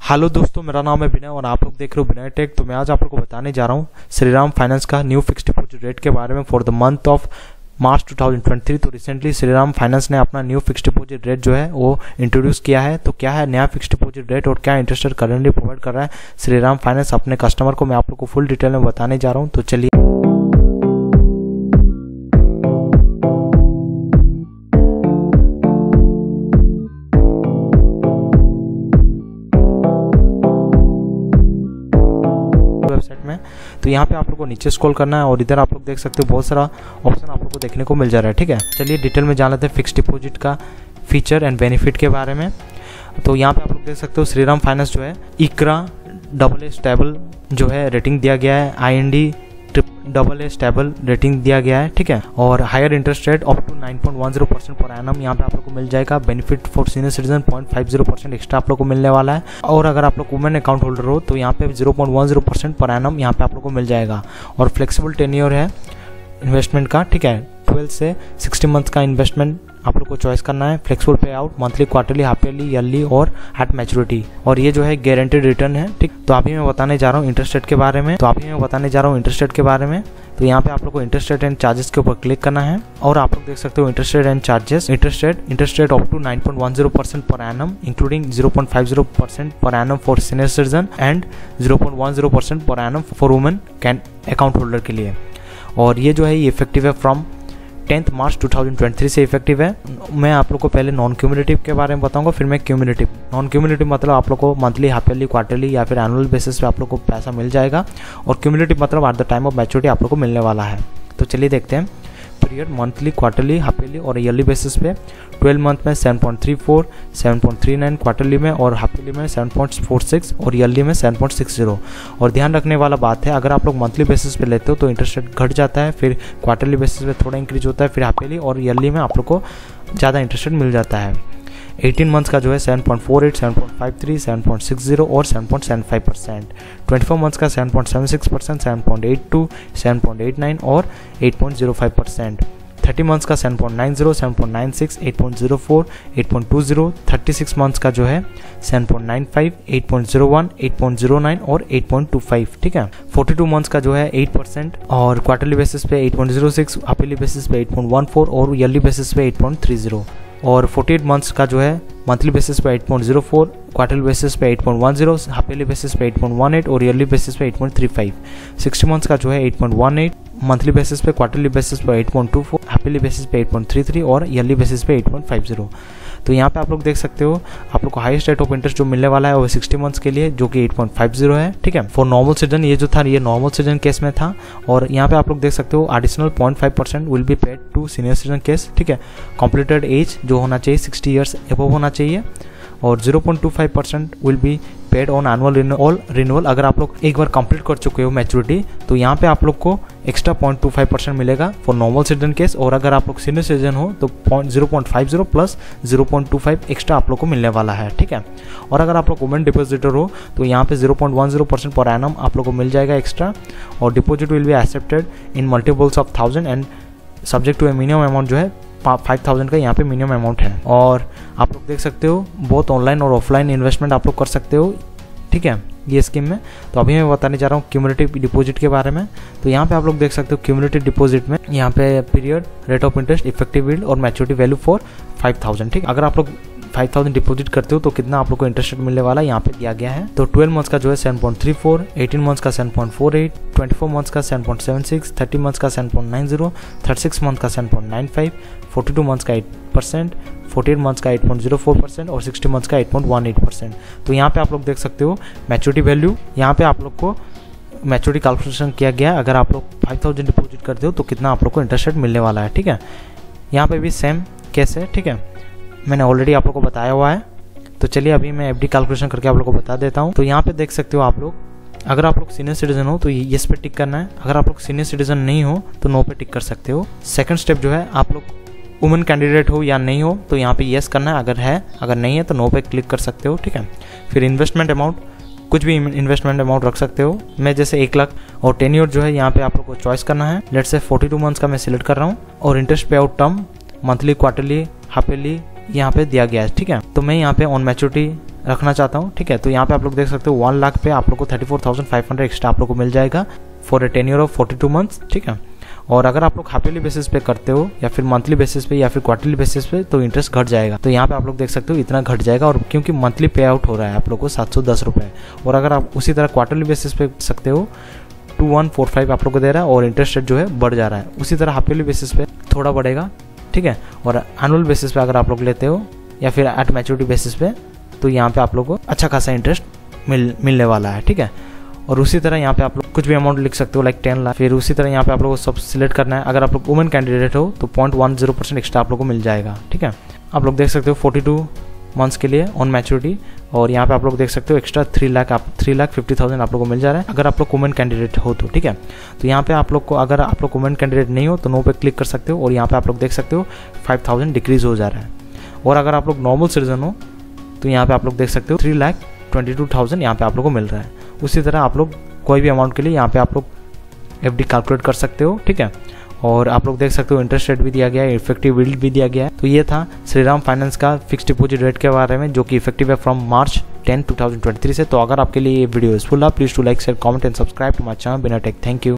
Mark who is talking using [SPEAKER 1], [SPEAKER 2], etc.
[SPEAKER 1] Hello दोस्तों, मेरा नाम है विनय और आप लोग देख रहे हो विनय टेक। तो मैं आज आप लोग को बताने जा रहा हूँ श्रीराम फाइनेंस का न्यू फिक्स्ड डिपॉजिट रेट के बारे में for the month of March 2023। तो रिसेंटली श्रीराम फाइनेंस ने अपना न्यू फिक्स्ड डिपॉजिट रेट जो है वो इंट्रोड्यूस किया है। तो क्या है नया फिक्स्ड डिपॉजिट रेट और क्या इंटरेस्ट रेट करंटली प्रोवाइड कर रहा है श्रीराम फाइनेंस अपने कस्टमर को, मैं आप लोग को फुल डिटेल में बताने जा रहा हूँ। तो चलिए वेबसाइट में। तो यहाँ पे आप लोग को नीचे स्क्रॉल करना है और इधर आप लोग देख सकते हो बहुत सारा ऑप्शन आप लोग को देखने को मिल जा रहा है। ठीक है, चलिए डिटेल में जान लेते हैं फिक्स्ड डिपॉजिट का फीचर एंड बेनिफिट के बारे में। तो यहाँ पे आप लोग देख सकते हो श्रीराम फाइनेंस जो है ICRA AA स्टेबल जो है रेटिंग दिया गया है, IND AA स्टेबल रेटिंग दिया गया है। ठीक है, और higher interest rate up to 9.10% per annum यहाँ पे आप लोग को मिल जाएगा। Benefit for senior citizen 0.50% extra आप लोग को मिलने वाला है। और अगर आप लोग वुमेन अकाउंट होल्डर हो तो यहाँ पे 0.10% पर एनम यहाँ पे आप लोग को मिल जाएगा। और फ्लेक्सिबल टेन्योर है इन्वेस्टमेंट का। ठीक है, 12 से 60 मंथ का इन्वेस्टमेंट आप लोग को चॉइस करना है। Flexible pay out monthly, quarterly, half yearly, yearly और एट मैच्योरिटी। और ये जो है गारंटेड रिटर्न है। ठीक, तो अभी मैं बताने जा रहा हूँ इंटरेस्ट रेट के बारे में। तो यहाँ पे आप लोग को इंटरेस्ट रेट एंड चार्जेस के ऊपर क्लिक करना है और आप लोग देख सकते हो interest rate and charges. Interest rate up to 9.10% per annum including 0.50% per annum for senior citizen and 0.10% per annum for women can account holder के लिए। और ये जो है ये इफेक्टिव है फ्रॉम 10 मार्च 2023 से इफेक्टिव है। मैं आप लोग को पहले नॉन क्यूमुलेटिव के बारे में बताऊंगा, फिर मैं क्यूमुलेटिव। नॉन क्यूमुलेटिव मतलब आप लोग को मंथली, हाफ ईयरली, क्वार्टरली या फिर एनुअल बेसिस पे आप लोग को पैसा मिल जाएगा। और क्यूमुलेटिव मतलब at the time of maturity आप लोग को मिलने वाला है। तो चलिए देखते हैं period monthly, quarterly, half yearly और ईयरली बेसिस पे। 12 मंथ में 7.34, 7.39 क्वार्टरली में, और हाफ ईयरली में 7.46 और ईयरली में 7.60। और ध्यान रखने वाला बात है, अगर आप लोग मंथली बेसिस पे लेते हो तो इंटरेस्ट रेट घट जाता है, फिर क्वार्टरली बेसिस पे थोड़ा इंक्रीज होता है, फिर हाफ ईयरली और ईयरली में आप लोग को ज़्यादा इंटरेस्ट रेट मिल जाता है। 18 मंथ्स का जो है 7.48, 7.53, 7.60 और 7.75%। 24 मंथ्स का 7.76%, 7.82, 7.89 और 8.05%। 30 मंथ्स का 7.90, 7.96, 8.04, 8.20। 36 मंथ्स का जो है 7.95, 8.01, 8.09 और 8.25। ठीक है, 42 मंथ्स का जो है 8% और क्वार्टरली बेसिस पे 8.06, हाफ ईयरली बेसिस पे 8.14 और ईयरली बेसिस पे 8.30। और 48 मंथ्स का जो है मंथली बेसिस पे 8.04, क्वार्टरली बेसिस पे 8.10, हाफ ईयरली बेसिस पे 8.18 और ईयरली बेसिस पे 8.35। 60 मंथ्स का जो है 8.18, मंथली बेसिस पे, क्वार्टरली बेसिस पे 8.24, हाफ ईयरली बेसिस पे 8.33 और ईयरली बेसिस पे 8.50। तो यहाँ पे आप लोग देख सकते हो आप लोग को हाईएस्ट रेट ऑफ इंटरेस्ट जो मिलने वाला है वो 60 मंथ्स के लिए, जो कि 8.50 है। ठीक है, फॉर नॉर्मल सिटीजन ये जो था ये नॉर्मल सिटीजन केस में था। और यहाँ पे आप लोग देख सकते हो additional 0.5% will be paid to senior citizen case. ठीक है, कंप्लीटेड एज जो होना चाहिए 60 ईयर्स एबव होना चाहिए। और 0.25% will be paid on annual renewal अगर आप लोग एक बार कंप्लीट कर चुके हो मैच्योरिटी, तो यहाँ पे आप लोग को एक्स्ट्रा 0.25% मिलेगा फॉर नॉर्मल सिटीजन केस। और अगर आप लोग सीनियर सिटीजन हो तो 0.50 प्लस 0.25 एक्स्ट्रा आप लोग को मिलने वाला है। ठीक है, और अगर आप लोग वुमेन डिपॉजिटर हो तो यहाँ पे 0.10% पर एनम आप लोग को मिल जाएगा एक्स्ट्रा। और deposit will be accepted in multiples of 1000 and subject to a minimum amount जो है 5000 का यहाँ पे मिनिमम अमाउंट है। और आप लोग देख सकते हो बहुत ऑनलाइन और ऑफलाइन इन्वेस्टमेंट आप लोग कर सकते हो। ठीक है, ये स्कीम में। तो अभी मैं बताने जा रहा हूँ क्यूमुलेटिव डिपॉजिट के बारे में। तो यहाँ पे आप लोग देख सकते हो क्यूमुलेटिव डिपॉजिट में यहाँ पे period, rate of interest, effective yield और मैच्योरिटी वैल्यू फॉर 5000। ठीक, अगर आप लोग 5000 डिपॉजिट करते हो तो कितना आप लोग को इंटरेस्ट मिलने वाला है यहाँ पे दिया गया है। तो 12 मंथ्स का जो है 7.34, 18 मंथ्स का 7.48, 24 मंथ्स का 7.76, 30 मंथ्स का 7.90, 36 मंथ का 7.95, 42 मंथ्स का 8%, 48 मंथ्स का 8.04% और 60 मंथ्स का 8.18%। तो यहाँ पे आप लोग देख सकते हो मैच्योरिटी वैल्यू, यहाँ पे आप लोग को मैच्योरिटी कैलकुलेशन किया गया। अगर आप लोग 5000 डिपॉजिट करते हो तो कितना आप लोग को इंटरेस्ट रेट मिलने वाला है। ठीक है, यहाँ पे भी सेम केस है। ठीक है, मैंने ऑलरेडी आप लोग को बताया हुआ है। तो चलिए अभी मैं एफडी कैलकुलेशन करके आप लोग को बता देता हूँ। तो यहाँ पे देख सकते हो आप लोग, अगर आप लोग सीनियर सिटीजन हो तो यस पे टिक करना है। अगर आप लोग सीनियर सिटीजन नहीं हो तो नो पे टिक कर सकते हो। सेकंड स्टेप जो है, आप लोग वुमेन कैंडिडेट हो या नहीं हो तो यहाँ पे यस करना है, अगर है, अगर नहीं है तो नो पे क्लिक कर सकते हो। ठीक है, फिर इन्वेस्टमेंट अमाउंट, कुछ भी इन्वेस्टमेंट अमाउंट रख सकते हो। मैं जैसे 1 लाख, और टेन्योर जो है यहाँ पे आप लोग को चॉइस करना है। लेट्स से 42 मंथ्स का मैं सिलेक्ट कर रहा हूँ। और interest pay out term monthly, quarterly, half yearly यहाँ पे दिया गया है। ठीक है, तो मैं यहाँ पे ऑन मैच्योरिटी रखना चाहता हूँ, ठीक है, तो यहाँ पे आप लोग देख सकते हो 1 लाख पे आप लोग को 34,500 एक्स्ट्रा आप लोग को मिल जाएगा for a tenure of 42 months, ठीक है। और अगर आप लोग हाफ ईयरली बेसिस पे करते हो या फिर मंथली बेसिस पे या फिर क्वार्टरली बेसिस पे तो इंटरेस्ट घट जाएगा। तो यहाँ पे आप लोग देख सकते हो इतना घट जाएगा, और क्योंकि मंथली पे आउट हो रहा है आप लोग को 710 रुपये, और अगर आप उसी तरह क्वार्टरली बेसिस पे सकते हो 2145 आप लोग को दे रहा है, और इंटरेस्ट रेट जो है बढ़ जा रहा है। उसी तरह हाफ ईयरली बेसिस पे थोड़ा बढ़ेगा, ठीक है। और एनुअल बेसिस पे अगर आप लोग लेते हो या फिर एट मैच्योरिटी बेसिस पे तो यहाँ पे आप लोग को अच्छा खासा इंटरेस्ट मिलने वाला है, ठीक है। और उसी तरह यहाँ पे आप लोग कुछ भी अमाउंट लिख सकते हो, लाइक 10 लाख। फिर उसी तरह यहाँ पे आप लोग को सब सिलेक्ट करना है। अगर आप लोग वुमेन कैंडिडेट हो तो 0.10% एक्स्ट्रा आप लोग को मिल जाएगा, ठीक है। आप लोग देख सकते हो 42 मंथ्स के लिए ऑन मैच्योरिटी, और यहाँ पे आप लोग देख सकते हो एक्स्ट्रा 3,50,000 आप लोग को मिल जा रहा है अगर आप लोग वुमेन कैंडिडेट हो तो, ठीक है। तो यहाँ पे आप लोग को, अगर आप लोग वुमेन कैंडिडेट नहीं हो तो नो पे क्लिक कर सकते हो, और यहाँ पे आप लोग देख सकते हो 5,000 डिक्रीज हो जा रहा है। और अगर आप लोग नॉर्मल सिटीजन हो तो यहाँ पे आप लोग देख सकते हो 3,22,000 यहाँ पे आप लोग को मिल रहा है। उसी तरह आप लोग कोई भी अमाउंट के लिए यहाँ पे आप लोग FD कैलकुलेट कर सकते हो, ठीक है। और आप लोग देख सकते हो इंटरेस्ट रेट भी दिया गया है, इफेक्टिव यील्ड भी दिया गया है। तो ये था श्रीराम फाइनेंस का फिक्स्ड डिपॉजिट रेट के बारे में, जो कि इफेक्टिव है फ्रॉम मार्च 10, 2023 से। तो अगर आपके लिए ये वीडियो यूजफुल है, please to like, share, comment and subscribe to my channel बिना टेक। Thank you.